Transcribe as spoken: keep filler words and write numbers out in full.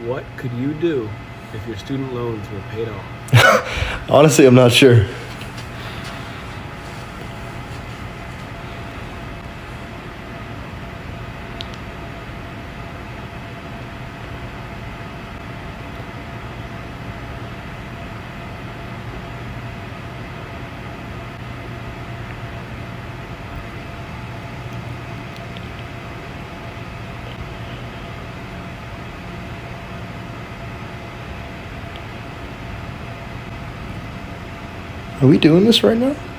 What could you do if your student loans were paid off? Honestly, I'm not sure. Are we doing this right now?